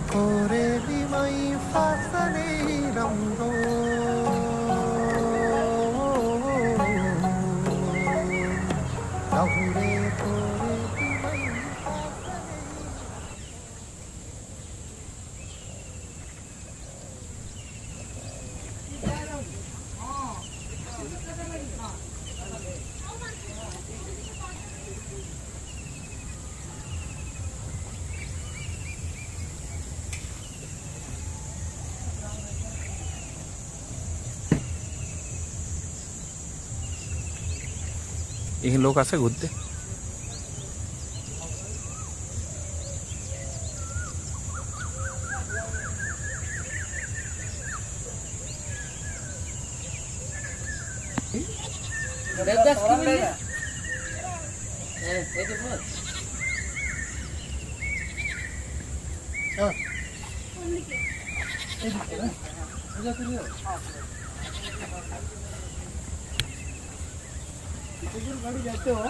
করে নিমাই ফাসানি রঙ্গো রাহুরে করে নিমাই এখানে লোক আছে ঘুরতে गाड़ी जाते हो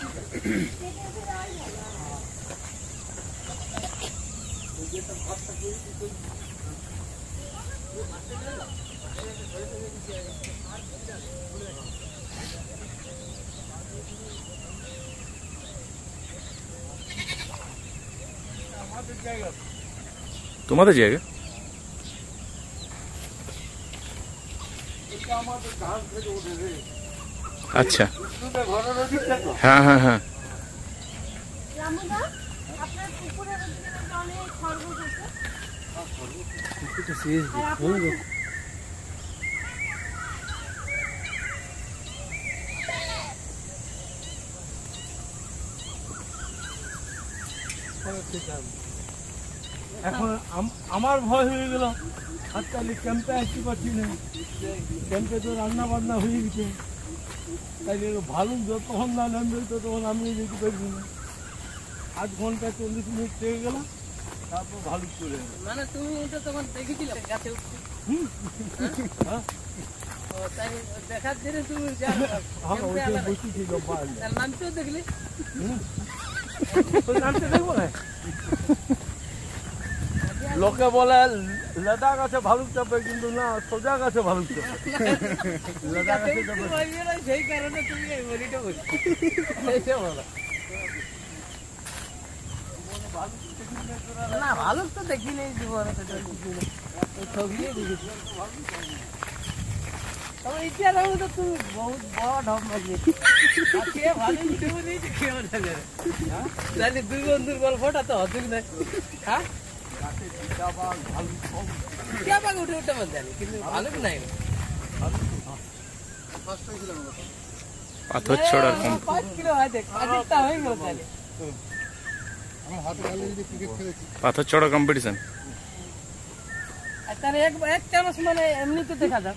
তোমাদের জায়গা আচ্ছা হ্যাঁ হ্যাঁ হ্যাঁ এখন আমার ভয় হয়ে গেল হাততালি ক্যাম্পে আসতে পারছি না ক্যাম্পে তো রান্না বান্না হয়ে গেছে তাই ভালুক যতক্ষণ না নামবে ততক্ষণ আমি যেতে পারবি না 8 ঘন্টা 40 মিনিট থেকে গেলাম তারপর ভালুক চলে গেল মানে তুমি তো তখন দেখেছিলে গাছে উঠতে তাই দেখার দিনে তুমি নামতেও দেখলে নামতে দেখবো না লোকে বলে লেদা গাছে ভালুক চাপে কিন্তু না সোজা গাছে ভালুক চাপে লেদা গাছে চাপে সেই কারণে তুমি এই বলিটা বলছো না ভালুক তো দেখিনি জীবনে ছবিয়ে দেখেছি তবে ইতিহাস আমি তো তুমি বহুত বড় ঢপ মারলে কে ভালুক উঠে দিয়েছে কে তাহলে দুই বন্ধুর গল্পটা তো হতুক না হ্যাঁ क्या बाग उठे उठे मत जाने कितने भालुक नहीं পাথর ছোড়ার 5 किलो है देख अधिकता है गलो ताले আমার হাতে গালে যদি ক্রিকেট খেলেছি পাথর ছোড়া কম্পিটিশন তাহলে এক চামচ মানে এমনি তো দেখা যাক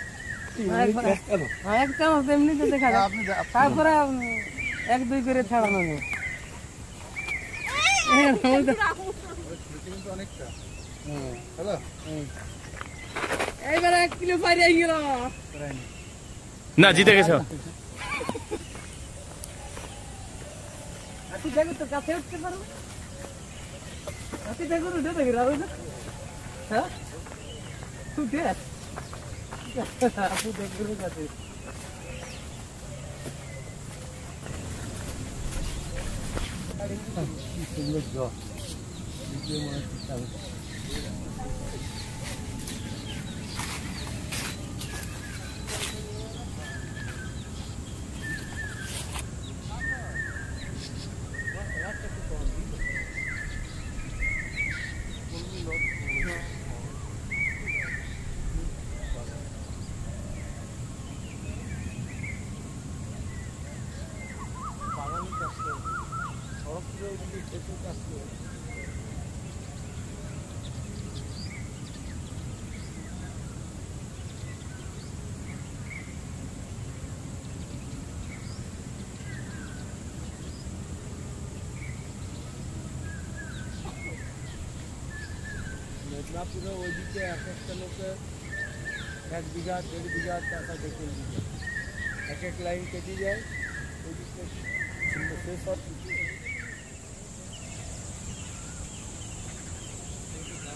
হ্যাঁ এক চামচ এমনি তো দেখা যাক তারপরে 1-2 করে ছাড়ানো নেই অনেকটা হ্যালো এইবার 1 কিলো পারি গেল না জিতে গেছো আতি দেখো তো কাছে উঠতে পারো আতি দেখো উঠে দেখি রাও না হ্যাঁ উঠে আপু দেখো কাছে সুন্দর জল মেদিনীপুরে ওইদিকে এক একটা লোকের 1 বিঘা 1.5 বিঘা টাকা দেখে দিচ্ছে এক এক লাইন কেটে যায় ওইদিকে শেষ হয়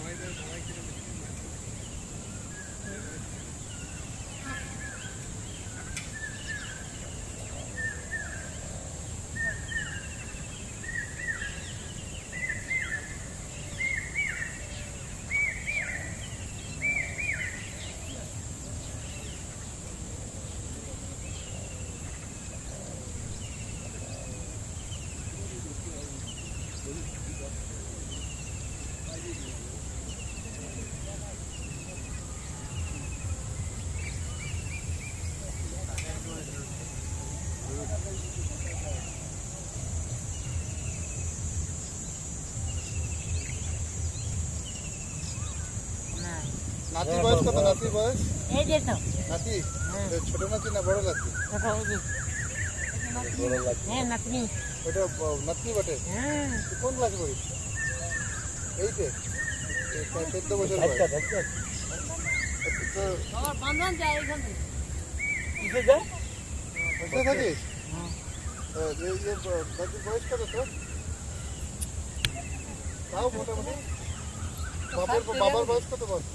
নাতি বয়স কত? নাতি বয়স? এই যে তো নাতি ছোট নাতি না বড় নাতি? ছোট ওই যে হ্যাঁ নাতনি ওটা নাতনি বটে। হ্যাঁ তুই কোন ক্লাসে পড়িস? এইটে? 14 বছর বয়স। তো আমার বান্ধন যায় এখান থেকে কিসে যায়? বসে থাকিস? দাদুর বয়স কত তোর? তাও মোটামুটি বাবার বয়স কত বল?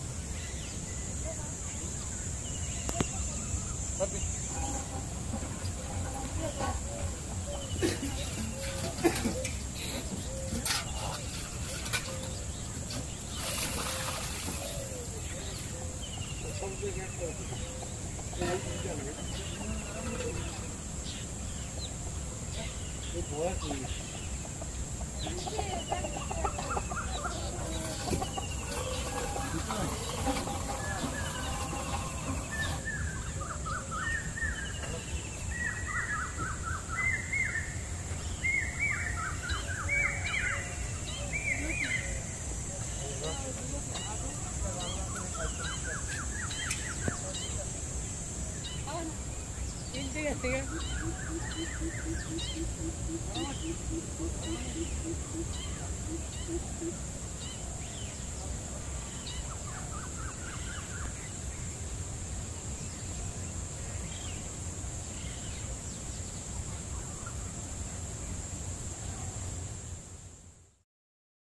ঠিক আছে ঠিক আছে